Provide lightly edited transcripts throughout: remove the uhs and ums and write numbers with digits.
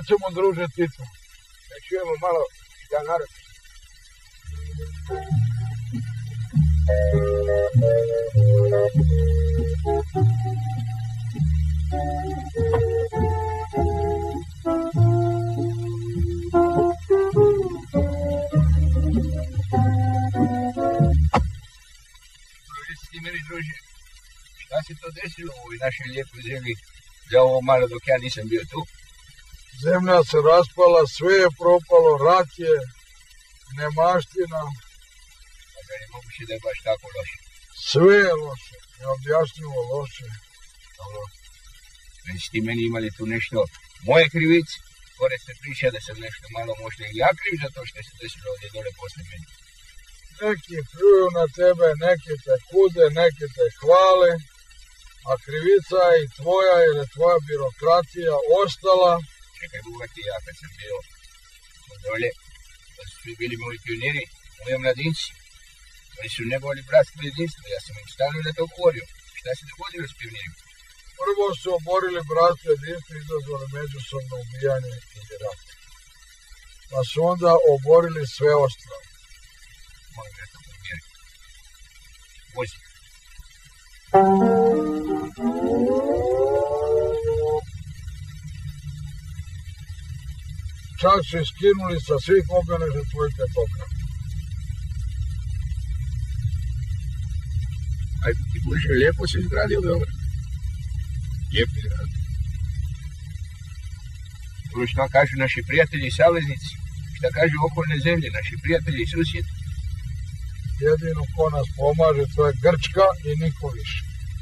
Kad ćemo, druže Tito? Da čujemo malo šta narod. Reci meni, druže, šta se to desilo u ovoj našoj lijepoj zemlji za ovo malo dok ja nisam bio tu? Zemlja se raspala, sve je propalo, rat je, nemaština. A da ne moguće da je baš tako loše? Sve je loše, neobjašnjivo loše. Dobro, već ti meni imali tu nešto moje krivice, pored se priča da sam nešto malo možda i ja kriv za to što se desilo ovdje dole posle meni. Neki pljuju na tebe, neki te kude, neki te hvale, a krivica je i tvoja jer je tvoja birokratija ostala. Čekaj, bogati, ja kad sam bio dole, da su svi bili moji pioniri, moji mladinci. Oni su negovali bratstvo i jedinstvo, ja sam im stalno na to govorio. Šta se dogodilo s pionirima? Prvo su oborili bratstvo i jedinstvo i izazvali međusobno ubijanje i rat. Pa su onda oborili sve ostalo. Molim da to pomijeri. Vozi. Čak su iskinuli sa svih obeležja tvojih petoka. Ajde ti Bože, lijepo se izgradio Beograd. Lijepo izgradio. Čuli što kažu naši prijatelji i saveznici, šta kažu okolne zemlje, naši prijatelji i susjedi. Jedino ko nas pomaže, to je Grčka i niko više.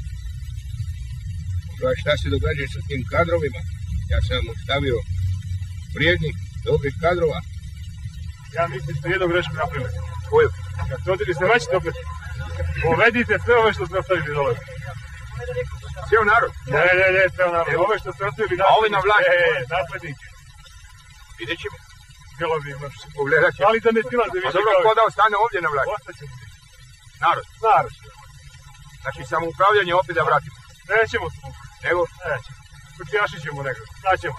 A šta se događa sa tim kadrovima? Ja sam mu stavio vrijednih, dobrih kadrova. Ja mislim da jednu grešku napravili. Koju? Kad ste odili se vraćate opet, povedite sve ove što ste ostavili dole. Cijel narod? Ne, sve narod. Ove što ste ostavili a ovi na vlasti? Naslednike. Vidjet ćemo. Bilo bi imaš. Pogledat ćemo. Ali da ne silaze više. A dobro, ko da ostane ovdje na vlasti? Ostaćemo. Narod? Narod. Znači samoupravljanje opet da vratimo? Nećemo. Nego? Nećemo. Kućijašit ćemo nego. Daćemo.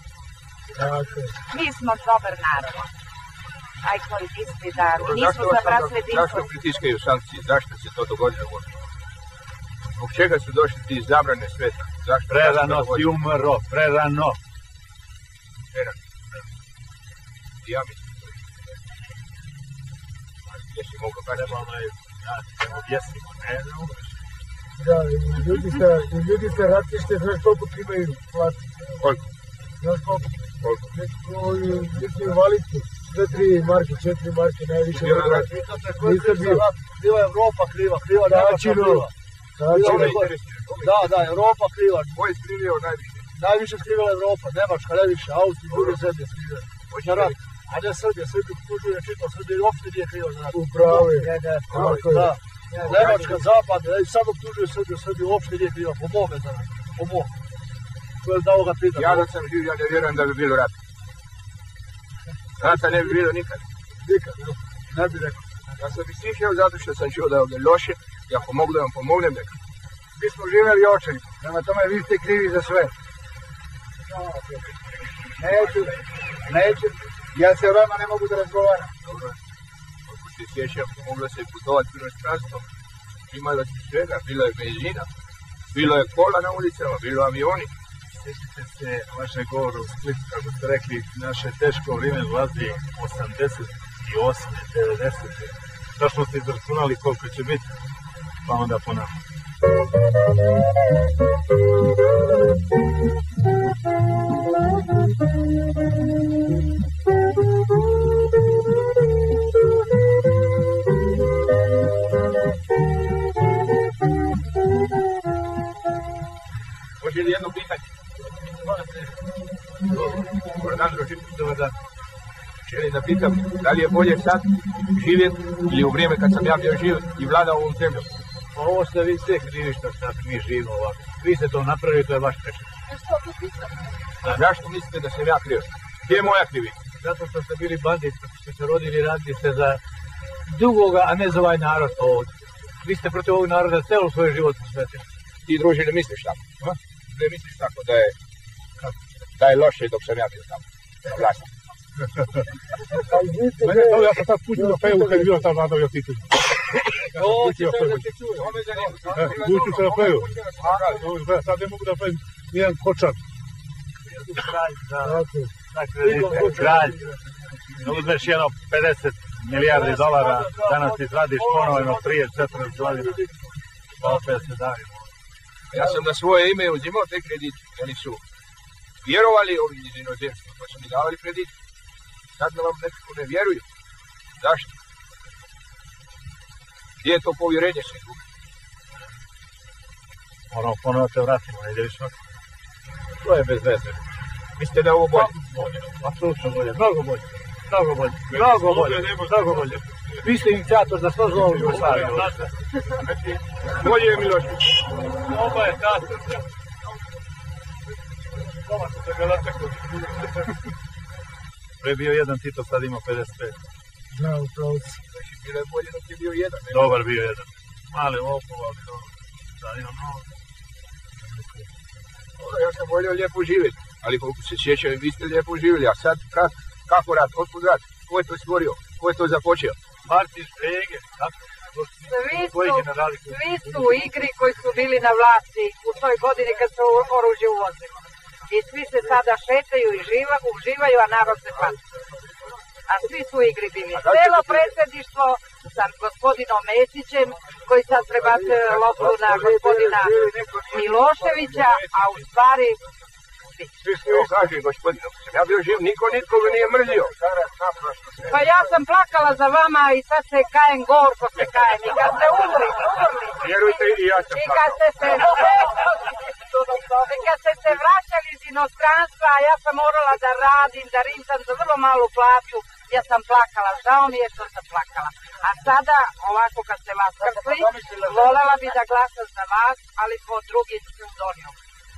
Mi smo dobar narod. Aj politisti da nismo za bratstvo jedinstvo. Zašto pritiskaju sankcije? Zašto se to dogodilo uopće? Zbog čega su došli ti zabrane sveta? Zašto? Prerano si umro, prerano. Ja mislim to je. Gdje si mogao baš? Trebalo je da se objesimo, ne umreš. Da, ljudi sa ratište, znaš koliko primaju plati? Koliko? Znaš koliko? Koliko? Neki invalidki, 4 marke, 4 marke, najviše. Nisam bio. Bila je Evropa kriva, Nemačka kriva. Da, Evropa kriva. Ko je skrivio najviše? Najviše skrivila Evropa, Nemačka, najviše, Austrija, druge zemlje skrivila. Na rat. A ne Srbija, Srbija tužuje, čitao Srbija i uopšte nije kriva za rat. Upravo je. Da. Nemačka, Zapad, i sad optužuje Srbiju, Srbija uopšte nije kriva, po mome za rat. Po mome. To je da ovoga pita. Ja da sam živ, ja ne vjerujem da bi bilo rata. Rata ne bi bilo nikad. Nikad, ne bi rekao. Ja sam bi stišao zato što sam čuo da je ovdje loše i ako mogu da vam pomognem nekako. Mi smo živjeli očaj, prema tome vi ste krivi za sve. Neću, ja se o vama ne mogu da razgovaram. Dobro, ako se sjećam, moglo se putovati u inostranstvo, imalo se svega, bilo je benzina, bilo je kola na ulicama, bilo avioni. Sjećate se vaše govor u Splitu, kako ste rekli, naše teško vrijeme vlazi 88. 90. Tačno ste izračunali koliko će biti, pa onda po nama. Može li jedno pitanje? Dobar dan, druži. Dobar dan. Želim da pitam, da li je bolje sad živjeti ili u vrijeme kad sam ja bio živ i vladao ovom zemljom? Pa ovo ste vi sve krivi što sad mi živimo ovako. Vi ste to napravili, to je vaš pečet. A zašto mislite da sam ja kriv? Gdje je moja krivica? Zato što ste bili bandit, što ste se rodili i radili ste za drugoga, a ne za ovaj narod ovdje. Vi ste protiv ovog naroda celo svoj život posvetili. Ti, druži, ne misliš tako? Ne misliš tako Šta je loše dok sam ja bio tamo? Na vlasti. Ja sam sad pustio na pevu kad je bilo tamo Vlada Josipović. Pustio se na pevu. Sad ne mogu da pravim nijedan kočar. Kralj, da uzmeš jedno 50 milijardi dolara, danas izradiš ponovno prije 40 godina. Pa opet se davimo. Ja sam na svoje ime uzimao te kredite. Oni su vjerovali ovi iz inozemstva, pa su mi davali kredit. Sad da vam nekako ne vjeruju. Zašto? Gdje je to povjerenje se gubi? Moramo ponovno se vratimo, ne ideš na To je bez veze. Mislite da je ovo bolje? Apsolutno bolje, mnogo bolje. Mnogo bolje. Vi ste inicijator za što zlo u Jugoslaviji. Bolje je Milošević. Ovo je tato. Pre je bio jedan Tito, sad ima 55. Da, upravo si. Znači, bilo je bolje dok je bio jedan. Dobar bio jedan. Mali lopov, ali dobro. Sad ima mnogo. Ja sam volio lijepo živjeti, ali koliko se sjećaju, vi ste lijepo živjeli, a sad kako rat, otkud rat, ko je to stvorio, ko je to započeo? Martin Švege, tako? Svi su u igri koji su bili na vlasti u toj godini kad se oružje uvozilo. I svi se sada šetaju i uživaju, a narod se pati. A svi su u igri bili. Celo predsjedništvo sa gospodinom Mesićem, koji sad prebacuje loptu na gospodina Miloševića, a u stvari Svi ste ovo kaže, gospodine, ja bio živ, niko nikoga nije mrzio. Pa ja sam plakala za vama i sad se kajem gorko se kajem. I kad ste umrli. Vjerujte i ja sam I kad ste se vraćali iz inostranstva, ja sam morala da radim, da rintam za vrlo malu plaću, ja sam plakala, žao mi je što sam plakala. A sada, ovako kad ste vas krpli, volela bi da glasam za vas, ali po drugim pseudonijom.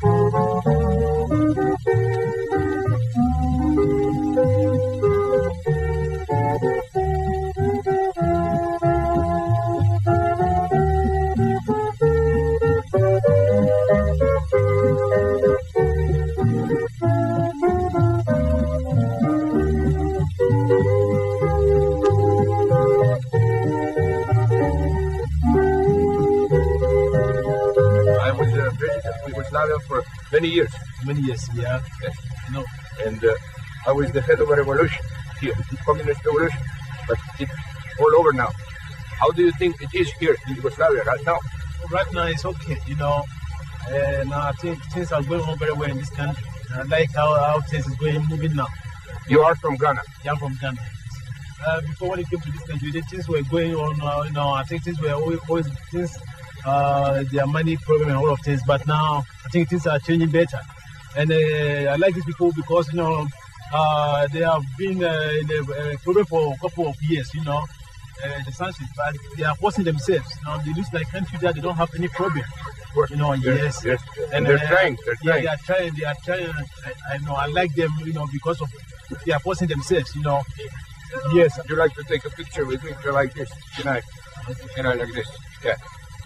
For many years. Yeah. Yes. No. And I was the head of a revolution here, the communist revolution, but it's all over now. How do you think it is here in Yugoslavia right now? Right now it's okay, you know. I think things are going on very well in this country. I like how things is going moving now. You are from Ghana. Yeah, I'm from Ghana. Before when it came to this country, the things were going on. I think things were always things. Their money problem and all of things, but now I think things are changing better. And I like these people because they have been in a problem for a couple of years. The sanctions, but they are forcing themselves. Now they lose their country there; they don't have any problem. Yes. And they're trying. Yeah, they are trying. I know. I like them. Because of they are forcing themselves. Yes. Would you like to take a picture with me? Like this? Can I like this? Yeah.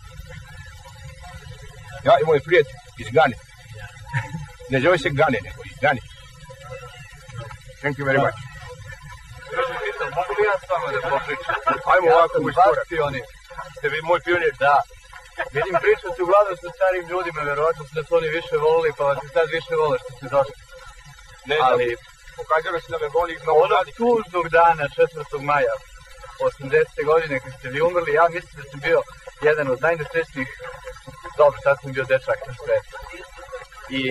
Ja i moj prijatelj iz Gane. Ne zove se Gane, nego iz Gane. Thank you very much. Mogu li ja s vama da popričam? Ajmo ovako u iskorak. Ste vi moj pionir? Da. Vidim pričati uglavnom sa starim ljudima, verovatno da su oni više volili, pa vas i sad više vole što ste došli. Ne, ali pokazalo se da me voli mnogo onog tužnog dana, 4. maja, 80. godine, kad ste vi umrli, ja mislim da sam bio jedan od najnesrećnijih. Dobro, sad sam bio dečak na svetu. I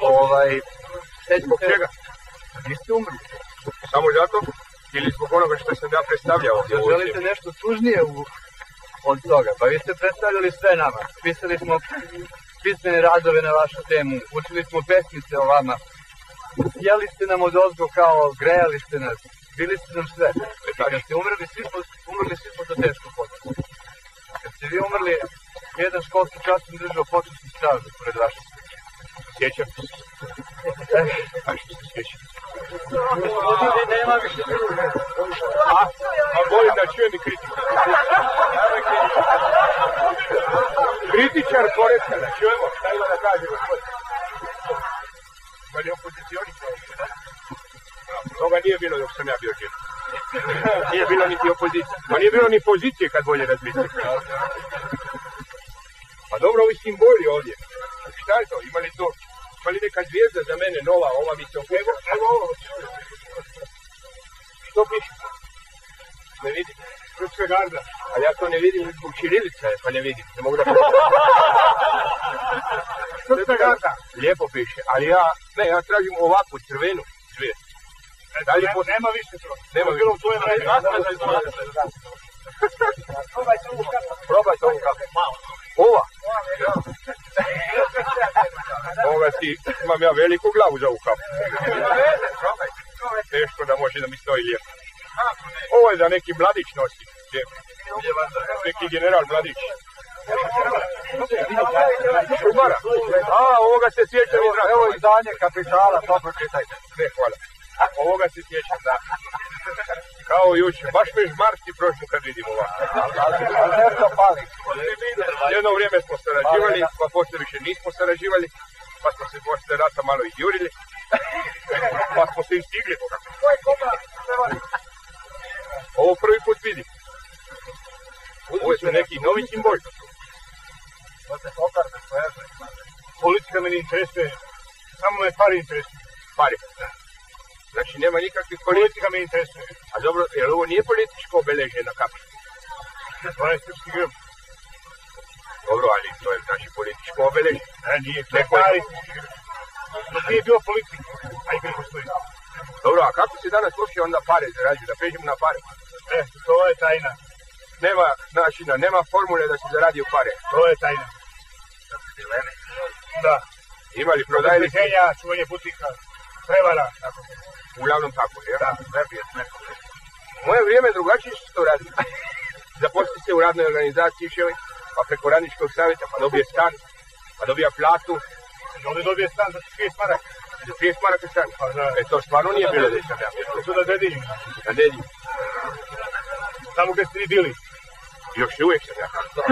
Zbog čega? Niste umrli. Samo zato? Ili zbog onoga što sam ja predstavljao? Želite nešto tužnije od toga? Pa vi ste predstavljali sve nama. Pisali smo pismene radove na vašu temu. Učili smo pesmice o vama. Jeli ste nam od ozgo kao, grejali ste nas. Bili ste nam sve. Kad ste umrli, svi smo to teško podnosili. Kad ste vi umrli, jedan školski čas sam držao počasnu stražu pored vaše slike. Sjećam se. A što se sjećam? Nema više druge. A volim da čujem i kritiku. Kritičar korektan, da čujemo šta ima da kaže gospodin. Ima li opozicionika? Toga nije bilo dok sam ja bio živ. Nije bilo niti opozicije. Ma nije bilo ni pozicije kad bolje razmisliti. Pa dobro, ovi simboli ovdje. Šta je to? Ima li neka zvijezda za mene nova, ova mi se okrevo? Evo ovo. Što piše? Ne vidim. Srpska garda. Ali ja to ne vidim, zbog ćirilica je, pa ne vidim. Ne mogu da Srpska garda. Lijepo piše, ali ja tražim ovakvu crvenu zvijezdu. Nema više to. Nema bilo u tvojom redu. Probajte ovu kafu. Ova? Ovoga ti, imam ja veliku glavu za ovu kafu. Teško da može da mi stoji lijepo. Ovo je za neki mladić nosi. Neki general mladić. Šumara. Ovoga se sjećam iz rata. Evo izdanje Kapitala, to pročitajte. Ne, hvala. Ovoga se sjećam, da. Kao juče. Baš me žmarski prošlo kad vidim ovako. Ali nešto pali. Jedno vrijeme smo sarađivali, pa poslije više nismo sarađivali, pa smo se poslije rata malo izjurili, pa smo se istigli. Ovo prvi put vidim. Ovo su neki novi simboli. Politika me ne interesuje. Samo me pari interesuje. Pari. Znači nema nikakvih Politika me interesuje. A dobro, jer ovo nije političko obeležje na kapi? To je srpski grb. Dobro, ali to je znači političko obeležje. Ne, nije. To je pari. To nije bilo politika. A i kad postoji. Dobro, a kako se danas uopće onda pare zarađuju? Da pređemo na pare? To je tajna. Nema načina, nema formule da se zaradi u pare. To je tajna. Da. Ima li prodajni? Obezbeđenja, čuvanje butika, prevara. Uglavnom tako, jer? Da, u moje vrijeme drugačije su to radili. Zaposli se u radnoj organizaciji ševi, pa preko radničkog savjeta, pa dobije stan, pa dobija platu. Ovdje dobije stan za 30 maraka. Za 30 maraka stan? Pa da. To stvarno nije bilo da sam ja. To su na Dedinju. Na Dedinju. Tamo gdje ste vi bili. Još i uvijek sam ja.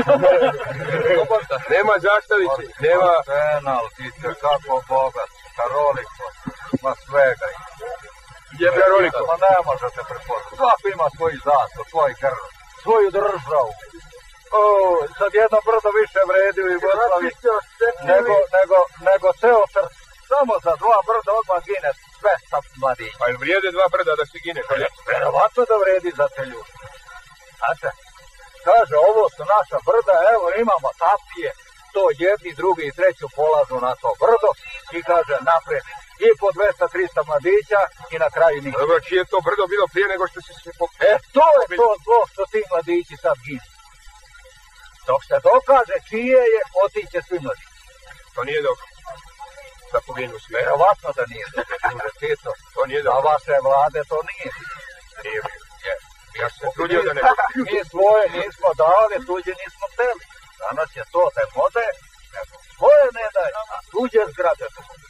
Nema zastavice, nema... Arsenal, ti ste kako bogat, Karoliko, ma svega. Gdje je Karoliko? Ma ne možete prepoznati. Svak ima svoj zastav, svoj grb, svoju državu. Sad jedno brdo više vredi u Jugoslavi nego ceo Srb. Samo za dva brda odmah gine 200 mladića. Pa ili vrijede dva brda da se gine? Verovatno da vredi za te ljudi. Znate, kaže, ovo su naša brda, evo imamo tapije, to jedni, drugi i treći polažu na to brdo i kaže naprijed i po 200-300 mladića i na kraju ništa. Dobro, čije je to brdo bilo prije nego što se sve to je to zlo što ti mladići sad gine. Dok se dokaže čije je, otiće svi mladići. To nije dobro. Da poginu sve. Verovatno da nije dobro. To nije dobro. A vaše vlade to nije. Nije bilo. Ja sam se trudio da ne... Mi svoje nismo dali, tuđe nismo hteli. Danas je to da vode, nego svoje ne daj, a tuđe zgrade to vode.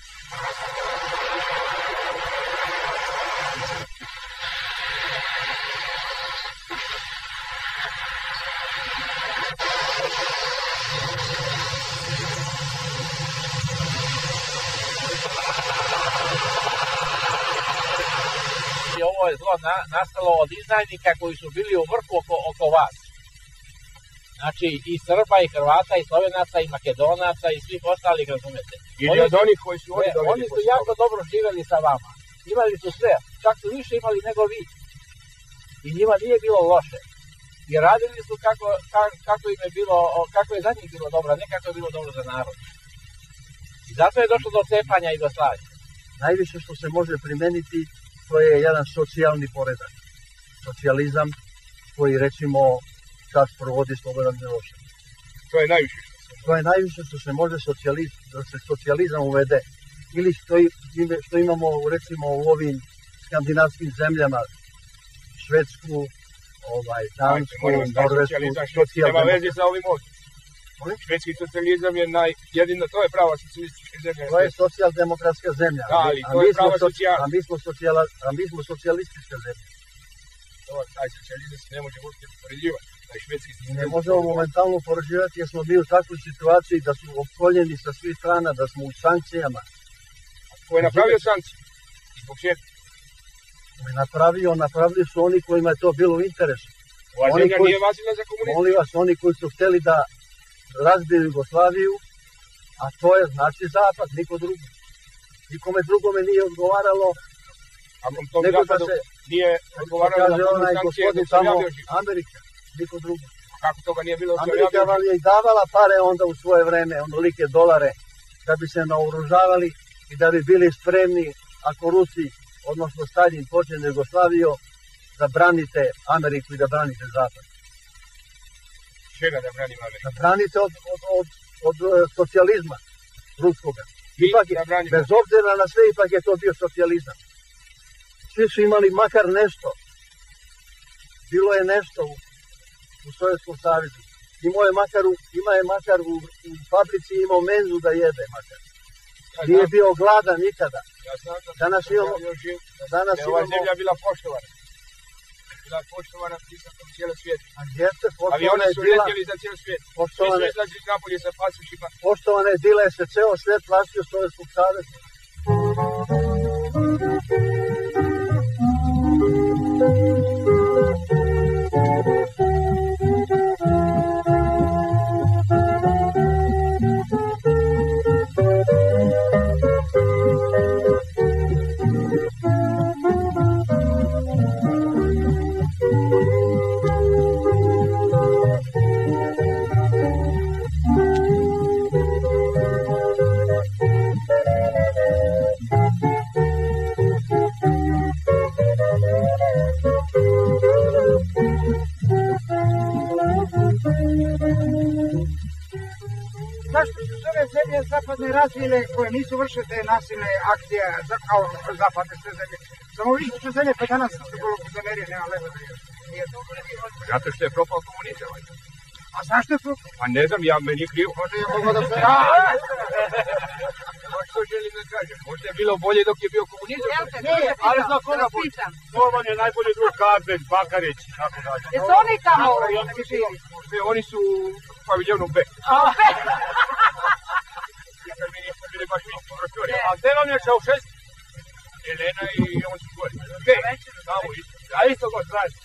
Ovo je zlo nastalo od izdajnika koji su bili u vrhu oko vas. Znači i Srba, i Hrvata, i Slovenaca, i Makedonaca, i svih ostalih, razumete. Ili od onih koji su oni doveli. Oni su jako dobro živjeli sa vama. Imali su sve, čak su više imali nego vi. I njima nije bilo loše. I radili su kako im je bilo, kako je za njih bilo dobro, a ne kako je bilo dobro za narod. I zato je došlo do cepanja i do slavlja. Najviše što se može primeniti, to je jedan socijalni poredak. Socijalizam koji, recimo, sad provodi Slobodan Milošević. To je najviše. To je najviše što se može da se socijalizam uvede. Ili što imamo, recimo, u ovim skandinavskim zemljama, Švedsku, Dansku, Norvešku, Nema veze sa ovim ovdje. Švedski socijalizam je jedino, to je prava socijalistička zemlja. To je socijaldemokratska zemlja. Da, ali to je prava socijala. A mi smo socijalistička zemlja. Taj socijalizam se ne može uopće poređivati. Ne možemo momentalno poređivati jer smo bili u takvoj situaciji da su opkoljeni sa svih strana, da smo u sankcijama. Ko je napravio sankcije? I zbog čega? Napravili su oni kojima je to bilo u interesu. Ova zemlja nije vazila za komunizam. Molim vas, oni koji su hteli da razbiju Jugoslaviju, a to je znači Zapad, niko drugi. Nikome drugome nije odgovaralo, nego da se nije odgovaralo kaže onaj gospodin tamo Amerika, niko drugi. Kako toga nije bilo? Amerika vam je i davala pare onda u svoje vreme, onolike dolare, da bi se naoružavali i da bi bili spremni ako Rusi, odnosno Stalin počne Jugoslaviju, da branite Ameriku i da branite Zapad. Čega da branimo Ameriku? Da branite od socijalizma ruskoga. Ipak je, bez obzira na sve, ipak je to bio socijalizam. Svi su imali makar nešto. Bilo je nešto u Sovjetskom savezu. Ima je makar u fabrici imao menzu da jede makar. Nije bio gladan nikada. Danas imamo... Ova zemlja bila poštovana. Bila poštovana pristatom cijelo svijetu. A jeste, avioni su letjeli za cijelo svijet. Svi su izlazili napolje sa pasošima. Poštovane dile se ceo svijet plašio Sovjetskog saveza. Zašto su se ove zemlje zapadne razvile koje nisu vršile te nasilne akcije kao zapadne sve zemlje? Samo vi su zemlje pa danas su zamerije, nema leba da je. Zato što je propao komunizam. A zašto je propao? Pa ne znam, meni je krivo. Možda je moglo da se... Što želim da kažem? Možda je bilo bolje dok je bio komunizam. Ali za koga bolje? Slovan je najbolji drug Karben, Bakarić, tako dalje. Jesu oni tamo živi? Oni su u paviljonu B. Kad mi nismo bili baš mi prostori. A gde vam je Čaušesku? Elena i on su gori. B, tamo isto. A isto god zajedno.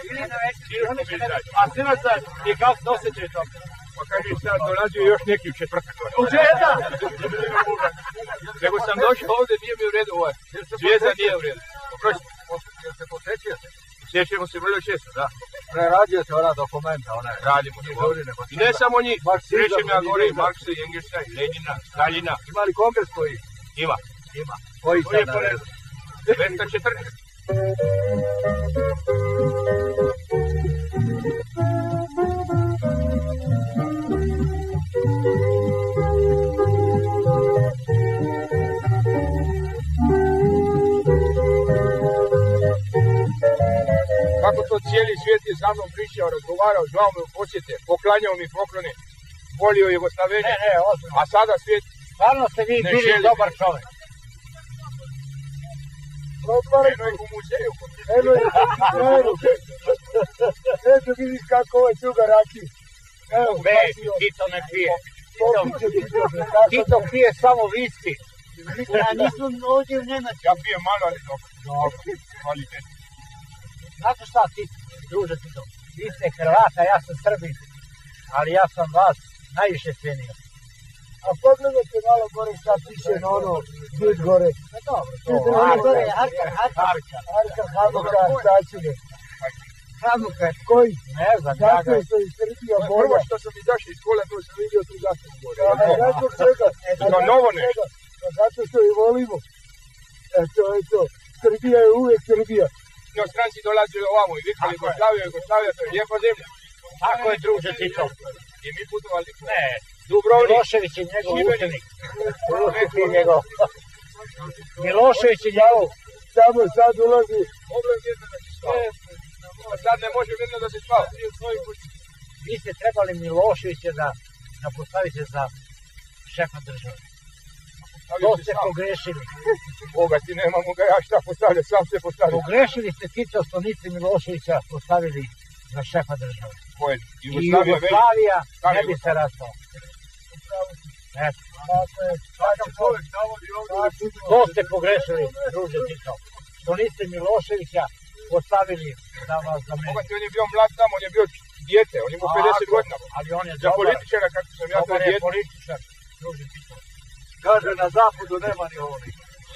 A sinoć zajedno. I kako se osjećaju to? Pa kaže sad dolazio još neki u četvrtak. U četa? Nego sam došao ovdje, nije mi u redu ovaj. Zvijezda nije u redu. Oprosti. Jel se posjećujete? Sjećamo se vrlo često, da. Prerađujete ona dokumenta, one. Radimo to. I ne samo njih. Srećem ja gore i Marksa i Engelsa i Lenina, Staljina. Ima li kongres koji? Ima. Koji sad na redu? 214. Kako to cijeli svijet je sa mnom pričao, razgovarao, zvao me u posjete, poklanjao mi poklone, volio Jugoslavenije, a sada svijet Stvarno ste vi bili dobar čovjek. Eno je u muzeju. Eto vidiš kako ovaj cuga raki. Evo, Tito ne pije. Tito pije samo viski. Ja nisam ovdje u Nemačku. Ja pijem malo, ali dobro. Kvalitetno. Znate šta, druže Tito? Vi ste Hrvata, ja sam Srbin. Ali ja sam vas najviše cijenio. A pogledajte malo gore šta piše na ono vid gore. Dobro, to je Arkar, Sačine. Hamukar. Koji? Ne znam, zato je što je Srbija bolja. Prvo što sam izašao iz škole, to sam vidio tu zastavu gore. Zato čega? To novo nešto. Zato što je volimo. Eto, Srbija je uvijek Srbija. No, stranci dolazili ovamo i vikali Jugoslavija, to je lijepa zemlja. Tako je, druže Tito. I mi putovali. Ne, Dubrovnik. Milošević je njegov učenik. Milošević je njegov. Samo sad ulazi. Problem je da se spava. A sad ne može mirno da se spava. Vi ste trebali Miloševića da postavite za šefa države. To ste pogrešili. Boga ti nemamo ga ja šta postavlja, sam se postavlja. Pogrešili ste Tito što niste Miloševića postavili za šefa države. I Jugoslavija ne bi se raspala. To ste pogrešili, druže Tito. što niste Miloševića postavili da vas zameni. Pogledajte, on je bio mlad tamo, on je bio dijete, on ima 50 godina. Ali on je za političara, kako sam ja to dobar je dijete. političar, druži Tito. Kaže, na zapadu nema ni ovih.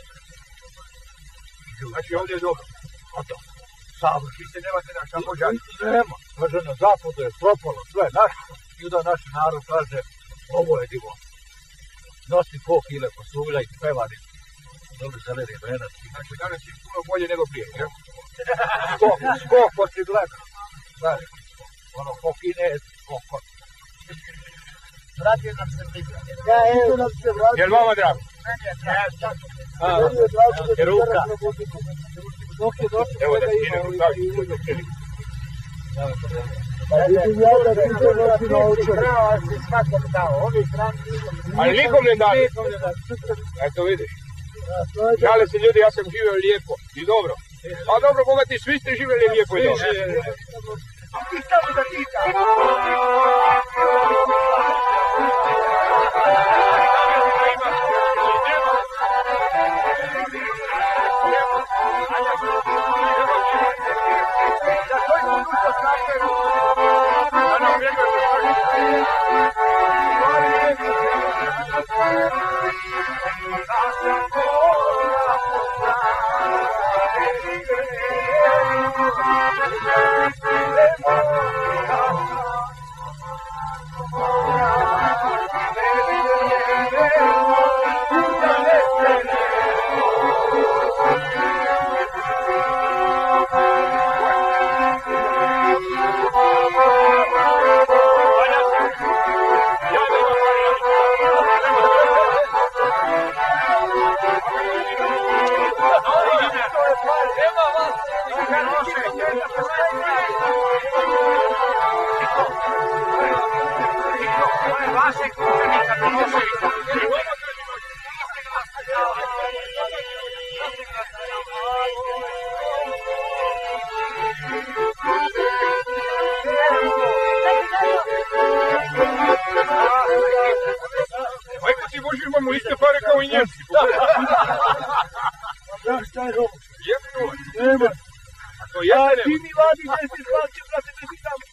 Znači, ovdje je dobro. Savršite, nemate naša požar. Nema. Kaže, na zapadu je propalo sve naše. I onda naš narod kaže, ovo je divo. Nosi kokile, posuvlja i pevali. Dobro zeleni venac. Znači, danas je puno bolje nego prije, ne? Skok očigledno. Znači, ono, kokine je skok. Vratio nam se Tito. Ja, evo nam se vratio. Jel vama drago? Je ruka. Dok je došlo Evo da svega skine ima rukav. Pa vidim ja da Tito nosi na očer. Prava si svakom dao, ovi strani. Ali nikom ne dali. Eto vidiš. Žale se ljudi, ja sam živio lijepo i dobro. A dobro, bogati, svi ste živjeli lijepo i dobro. I samo da Tita. Majko ti Boži, imamo iste pare kao i Njemci. Šta je ovo? Jefto. Nema. A to jeste Ti nema. mi vadi, ne si plaći, brate, ne si tamo.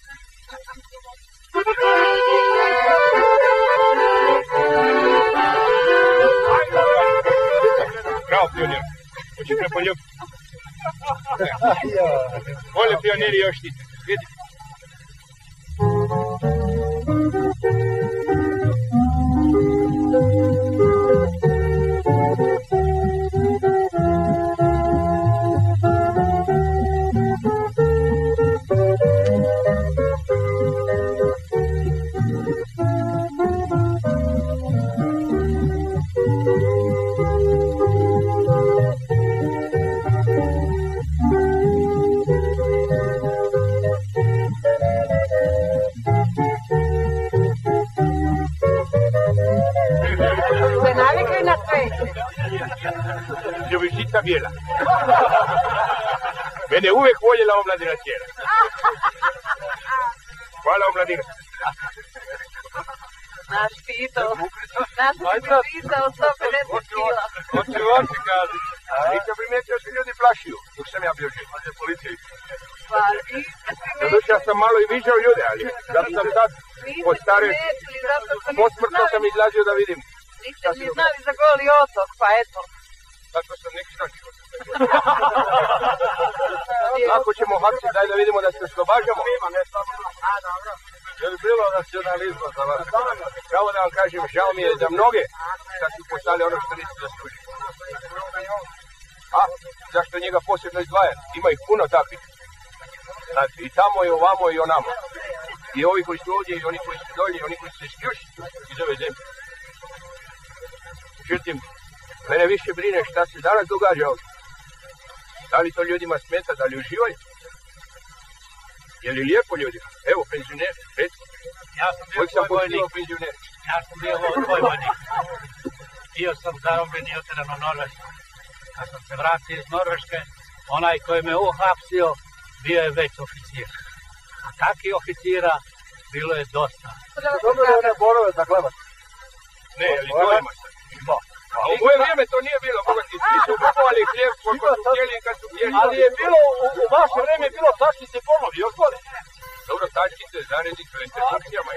Bravo, pionir. Hoće te poljubiti. Vole pioniri još ti. Vidi. Se navikli na cveće. Ljubišica bijela. Mene uvijek voljela omladina cijela. Hvala omladina. Naš Tito, nas Tito od 150 kila. Hoće vam ti kazi. Nisam primijetio da se ljudi plašiju. Dok sam ja bio živ. Policija. Pa vi ste Doduše, ja sam malo i viđao ljude, ali da sam sad od stare posmrtno sam izlazio da vidim. Niste mi znali za Goli otok, pa eto. Tako sam neki dan život. Ako ćemo hapsiti, daj da vidimo da se oslobađamo. Je li bilo nacionalizma za vas? Pravo da vam kažem, žao mi je za mnoge da su postali ono što nisu zaslužili. A, zašto njega posebno izdvajati? Ima ih puno takvih. Znači, i tamo, i ovamo, i onamo. I ovi koji su ovdje, i oni koji su dolje, i oni koji su se sključili iz ove zemlje. Međutim, mene više brine šta se danas događa ovdje. Da li to ljudima smeta, da li uživaju? Je li lijepo ljudima? Evo, penzioneri, recimo. Ja sam bio Uvijek sam vojnik. poštivao penzioneri. Ja sam bio vojnik. Bio sam zarobljen i oteran u Norvešku. Kad sam se vratio iz Norveške, onaj koji me uhapsio bio je već oficir. A takvih oficira bilo je dosta. Dobro je one borove za gledat. Ne, ali to ima sad. A u moje vrijeme to nije bilo, bogati, svi su kupovali hljeb, koliko su htjeli kad su htjeli. Ali je bilo, u vaše vrijeme bilo tačkice ponovi, još gore. Dobro, tačkice, zarednice, restrikcijama.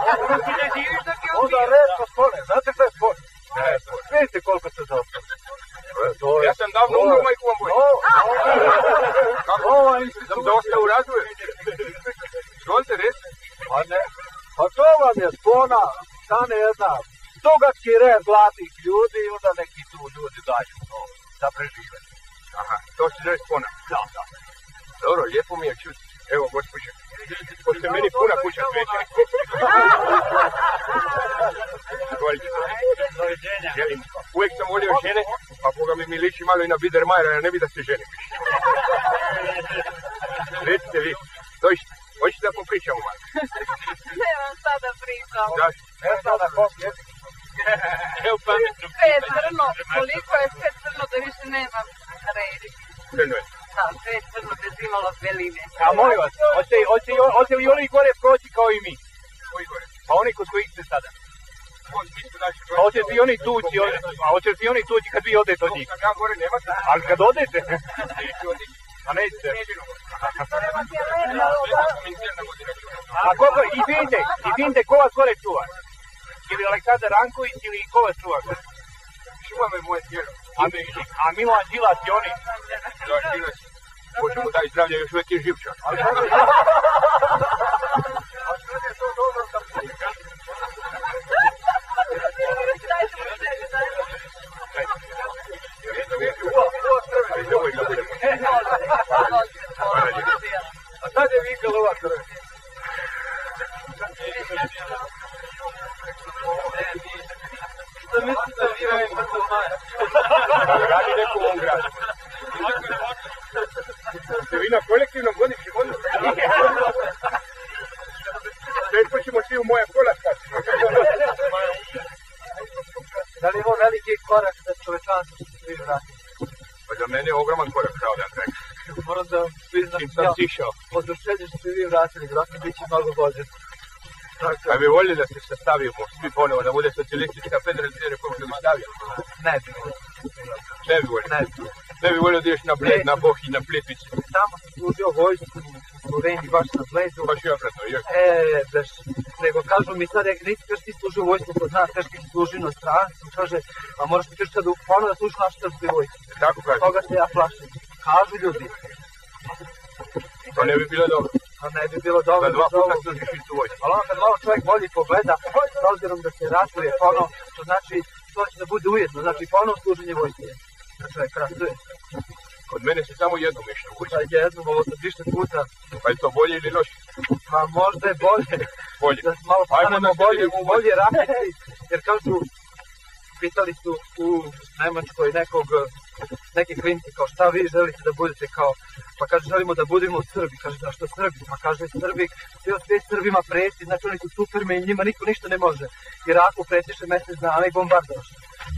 Onda redko spone, znate što je spone? Vidite koliko se zaostalo. Ja sam davno umro, majku vam boji. Kako? Sam dosta u razvoju. Izvolite, reci. Pa ne, pa to vam je spona, stane jedna dugački red gladnih ljudi i onda neki tu ljudi daju to, da prežive. Aha, to se zove spona. Da. Dobro, lijepo mi je čuti. Evo, gospođe, pošto meni puna kuća sveće. Želim. Uvijek sam volio žene, a Boga mi liči malo i na Biedermajera, ja ne bi da se ženim više. Recite vi, doista, hoćete da popričamo malo? Nemam sada pričam. Zašto? Ne znam na kom je. Evo pametno. Sve je crno, koliko je sve crno da više nemam redi. Crno je. Da, sve je crno bez imalo beline. A molim vas, hoće li oni gore proći kao i mi? Koji gore? Pa oni kod kojih ste sada. Pa hoće li oni tući, a hoće li oni tući kad vi odete od njih? Ja gore nema se. Ali kad odete? Neću otići. A nećete? A A koliko, i vidite ko vas gore čuva? Ili Aleksandar Ranković ili ko vas čuva? čuva me moje tijelo. A Milan Đilas i oni? Milan Đilas, Bože mu daj zdravlje, još uvijek je živčan. A sad je vikala ova krv. Što mislite da vi radite na to maja? Radi neko u ovom gradu. Ste vi na kolektivnom godišnjem odnosu? Teško ćemo svi u moja kola stati. Da li je ovo veliki korak za čovečanstvo što ste vi vratili? Pa za mene je ogroman korak, kao da rekao. Moram da priznam, Čim sam sišao. oduševljen što ste vi vratili, vratno bit će mnogo bolje. A bi volili da se sastavimo svi ponovo, da bude socijalistička federacija Republika Jugoslavija? Ne bi. Ne bi volio. Ne bi volio da ideš na Bled, na Boh i na Plitvicu. Tamo sam služio vojsku u Sloveniji, baš na Bledu. Baš i obratno, još. Baš, nego kažu mi sad, nisi kaži ti služio vojsku kod nas, kaži ti služio na strancu, kaže, a moraš ti kaži sad ponovno da služiš našu srpske vojske. Tako kaže. Toga se ja plašim. Kažu ljudi. To ne bi bilo dobro. A ne bi bilo dobro. Da dva puta služiš istu vojsku. Ali ono kad malo čovjek bolje pogleda, s obzirom da se ratuje ponovno, to znači, to će da bude ujedno, znači ponovno služenje vojske. Da čovjek ratuje. Kod mene se samo jedno mišno uči. Da jednom, ovo sad više puta. Pa je to bolje ili loše? Pa možda je bolje. Bolje. Da malo stanemo bolje ratiti, jer kažu, pitali su u Nemačkoj neke klinci kao šta vi želite da budete kao, pa kaže želimo da budemo Srbi, kaže zašto Srbi, pa kaže Srbi, sve Srbima preti, znači oni su supermeni, njima niko ništa ne može, jer ako pretiše mjesec dana i bombardoš.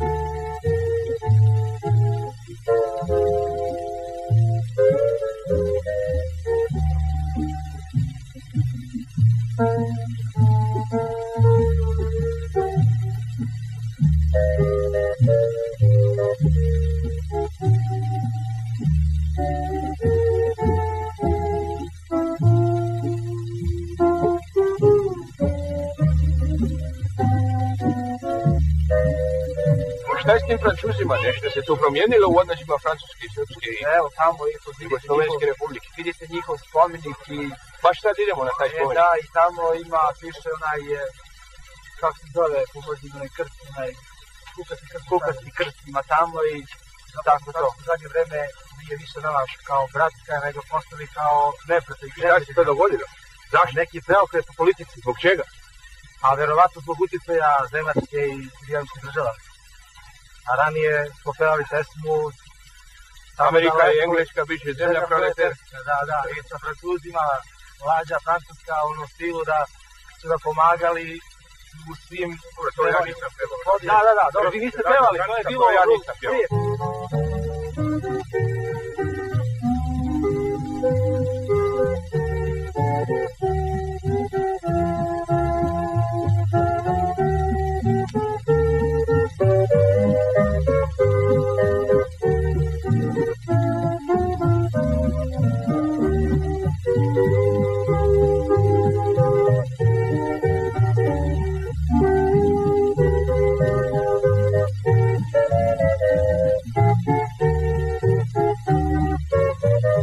Šta je s tim Francuzima? Nešto se tu promijenilo u odnosima Francuske i Srpske i Evo tamo i Jugoslovenske republike. Vidi se njihov spomenik i Baš sad idemo na taj spomenik. da, i tamo ima, piše onaj, kako se zove, pogodim onaj krst, onaj kukasti krst ima tamo i tako to. U zadnje vreme nije više nama kao bratska, nego postali kao neprijatelji. Šta se to dogodilo? Zašto? Neki preokret u politici. Zbog čega? A verovatno zbog utjecaja Nemačke i Sjedinjenih država. A ranije smo pevali pesmu Amerika i Engleska bit će zemlja proletarska. Da, i sa Francuzima, mlađa Francuska u onom stilu da su da pomagali u svim... To ja nisam pevao. Da, dobro, vi niste pevali, to je bilo... Ja nisam pevao.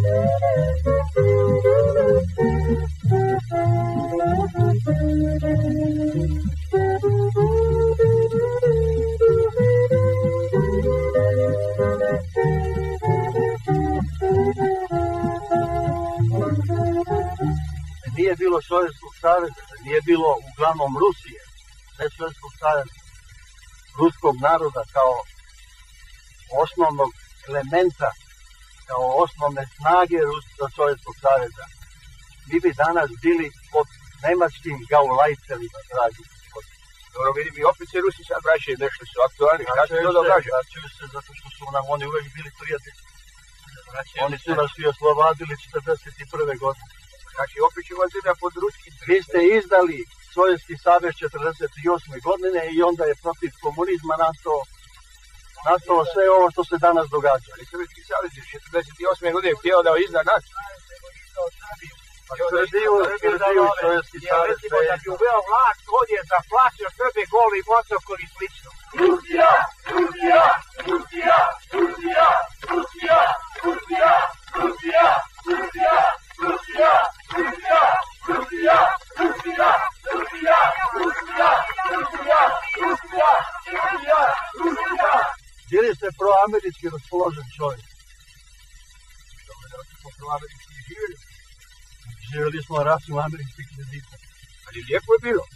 Nije bilo Sovjetskog saveza, nije bilo uglavnom Rusije, ne Sovjetskog saveza, ruskog naroda kao osnovnog elementa, kao osnovne snage Sovjetskog saveza. Mi bi danas bili pod nemačkim gaulajterima, dragi. Dobro, vidim i opet se Rusi sad vraćaju, nešto su aktualni. Šta se to događa? Vraćaju se zato što su nam oni uvijek bili prijatelji. Oni su nas i oslobodili 1941. godine. Znači, opet ćemo zemlja pod ruskim. Vi ste izdali Sovjetski savez 1948. godine i onda je protiv komunizma nastalo sve ovo što se danas događa. Ali Sovjetski savez je 1948. godine htio da izda nas. Tvrdio Sovjetski savez. Recimo da bi uveo vlast ovdje zaplašio Srbe goli Motokol i slično. Rusija! Rusija! Rusija! Rusija! Rusija! Rusija! Rusija! Rusija! Rusija! Rusija! Rusija! Rusija! Rusija! Rusija! Rusija! Rusija! Rusija! Rusija! Bili ste proamerički raspoložen čovjek. Proamerički živjeli. Živjeli smo rasu američkih kredita. Ali lijepo je bilo.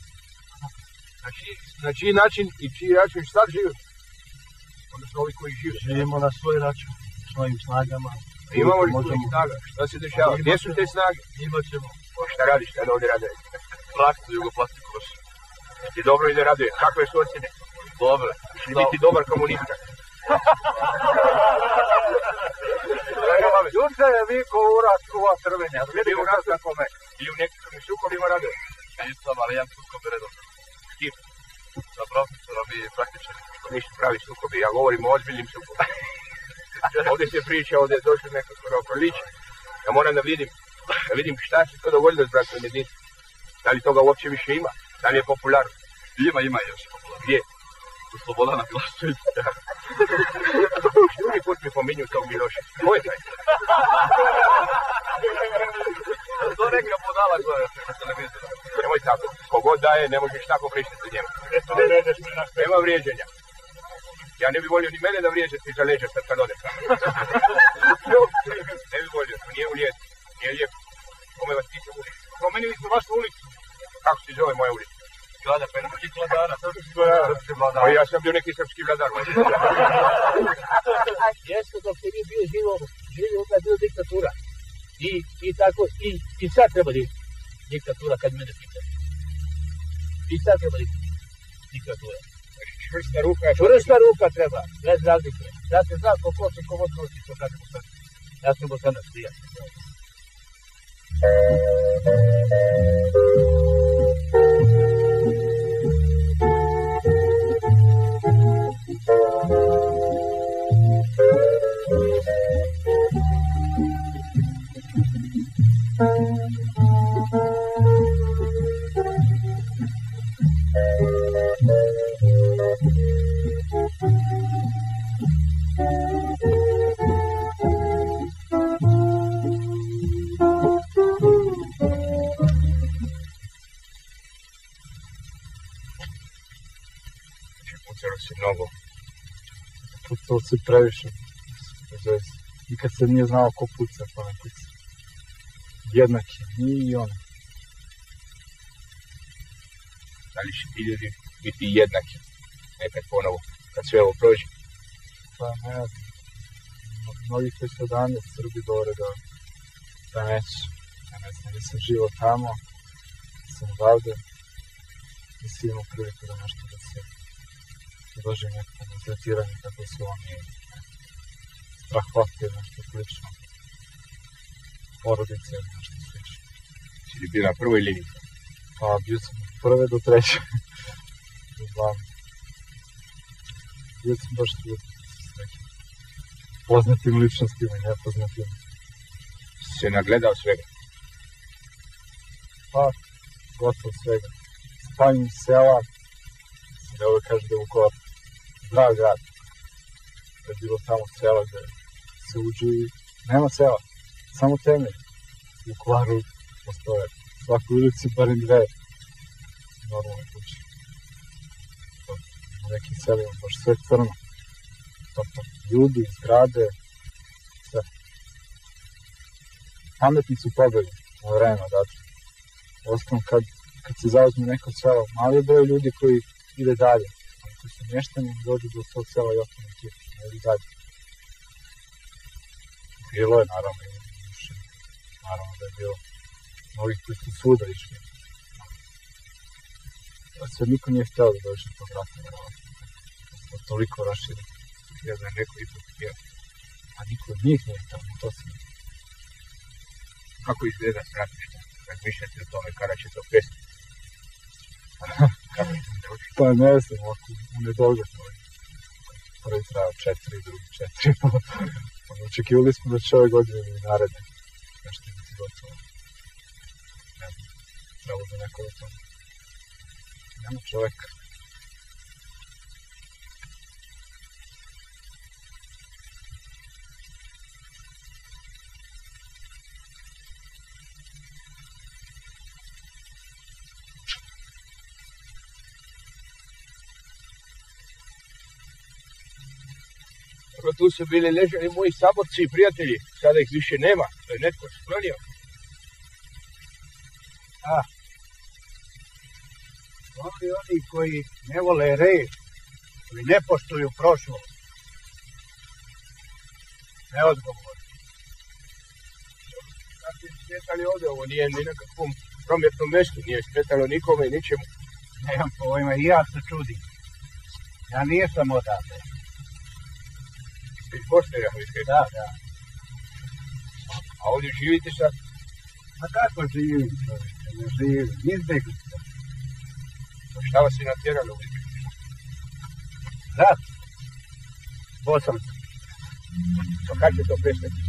Na čiji način i čiji račun sad žive? Odnosno ovi koji žive. Živimo na svoj račun, svojim snagama. Imamo li svojih snaga? Šta se dešava? Gdje su te snage? Imat ćemo. Šta radiš? Šta da ovdje rade? Plastiku, jugoplastiku vrši. Ti dobro ide raduje. Kakve su ocjene? Dobre. Ti biti dobar komunista. Juče je viko urat uva crvenja. Vidi u nas na kome. Ili u nekakvim sukobima raduje. Nisam, ali imam sukob redovno. S kim? Sa profesorom i praktičarim. Nisu pravi sukobi, ja govorim o ozbiljnim sukobima. Ovdje se priča, ovdje je došlo nekako rokoliće. Ja moram da vidim šta se to dogodilo s bratom jedinstvom. Da li toga uopće više ima? Da li je popularno? Ima još popularno. Gdje? U Slobodana Miloševića. Drugi put mi pominju tog Miloševića. Ko je taj? To neka budala gore na televizoru. Nemoj tako. Kogod daje, ne možeš tako pričati o njemu. Nema vrijeđenja. Ja ne bi volio ni mene da vrijeđate iza leđa kad ode tamo. Ne bi volio, to nije u lijetu. Nije lijepo. Kome vas nisam ulicu? Promenili smo vašu ulicu. Kako se zove moja ulica? Grada Penskih vladara. A ja sam bio neki srpski vladar. Jeste dok ste vi bio živi, onda je bila diktatura. I tako, i sad treba diktatura kad mene pitate. I sad treba diktatura. Čvrsta ruka treba, bez razlike. Da se zna ko se komod nosi, što kažemo sad. Ja sam Bosanac, prijatelj. Pucalo se previše. Nikad se nije znao ko puca, pa ne puca. Jednaki, ni i on. Da li će ti ljudi biti jednaki? Nekad ponovo, kad sve ovo prođe. Pa ne znam. Od mnogih već odanje Srbi govore da neće. Ja ne znam, ja sam živo tamo, sam odavde i svi imamo priliku da nešto da se dođe neko tretiranje kako su oni strahotke, nešto slično. Porodice, nešto slično. Si li bio na prvoj liniji? Pa bio sam od prve do treće. Bio sam baš tu s nekim poznatim ličnostima i nepoznatim. Se nagledao svega? Pa, gotovo svega. Spanjim sela, ne uvek kaže da je Vukovar zdrav grad. Da je bilo tamo sela gde se uđe i nema sela. samo temelj. U Kvaru postoje svaku ulici barem dve normalne kuće. U nekim selima baš sve crno. Ljudi, zgrade, sve. Pametni su pobegli na vreme odatle. Osnovno kad se zauzme neko selo, mali je broj ljudi koji ide dalje. Koji su mještani, dođu do svog sela i ostane tu, ne ide dalje. Bilo je naravno i više, naravno da je bilo mnogih koji su svuda išli. Sve niko nije htio da dođe do tog rata, da toliko raširi. Ja znam, neko ipak htio. A niko od njih nije htio, to se nije. Kako izgleda stratište? Razmišljate o tome kada će to pesti? Kako će to doći? Pa ne znam, ovako, u nedogled. Prvi trajao 4, drugi 4. Očekivali smo da će ove godine ili naredne nešto biti gotovo. Ne znam, trebalo da neko da to. Nema čoveka. Tu su bili ležali moji saborci i prijatelji, sada ih više nema, to je netko sklonio. Oni koji ne vole red, koji ne poštuju prošlost, neodgovorni. Sad je smetali ovdje, ovo nije ni na kakvom prometnom mjestu, nije smetalo nikome i ničemu. Nemam pojma, i ja se čudim. Ja nisam odavde. Iz Bosne, ja mislim. Da. A ovdje živite sad? A kako živim, čovječe? Ne živim, izbjeglica. Šta vas je natjeralo u izbjeglicu? Rat. Bosanski. Pa kad će to prestati?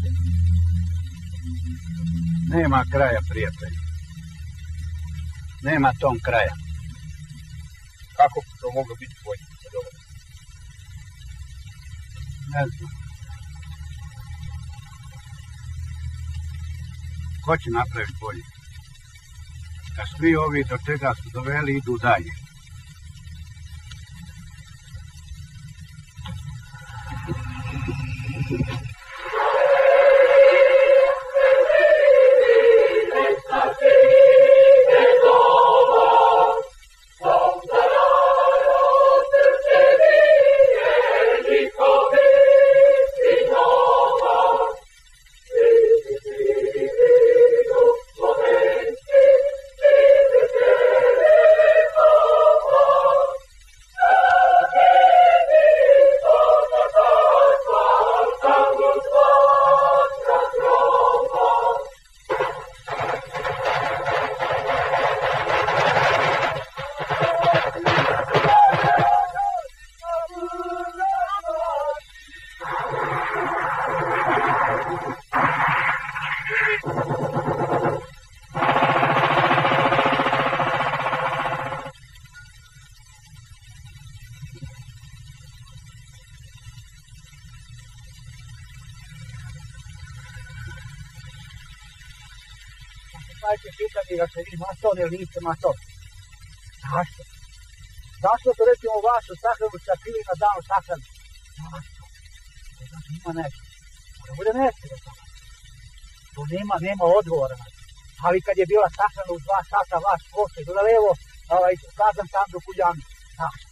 Nema kraja, prijatelj. Nema tom kraja. Kako to moglo biti bolje? Ne znam. Ko će napraviti bolje? Da svi ovi do čega su doveli idu dalje. Dajte pitanje da se vi mason ili niste mason. Zašto? Zašto to recimo vašu sahranu sakrili na dan sahranu? Zašto? To znači ima nešto. Mora bude nešto do toga. To nema odgovora. Ali kad je bila sahrana u 2 sata vaš pošte do levo, kazan tam do Kuljanu. Zašto?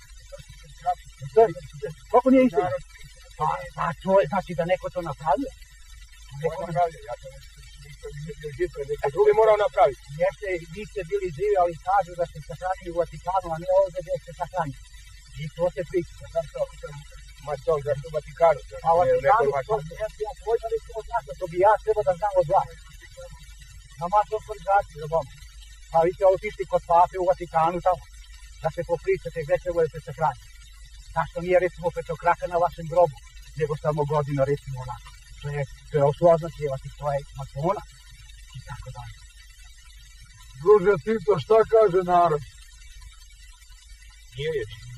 Koliko nije istina? Pa to je znači da neko to napravio. Neko napravio, ja to neko drugi morao napraviti. Jeste, vi ste bili živi, ali kažu da ste sahranili u Vatikanu, a ne ovdje gdje ste sahranili. I to se priča. Mason, zašto u Vatikanu? A u Vatikanu, ja pojmali smo znača, to bi ja trebao da znam od vas. Na masovnu organizaciju, da bom. Pa vi ste otišli kod pape u Vatikanu tamo, da se popričate gdje se budete sahraniti. Zašto nije recimo petokraka na vašem grobu, nego samo godina recimo onako. To je osuoznačivati, to je masona i tako dalje. Druže Tito, šta kaže narod? Nije vječno.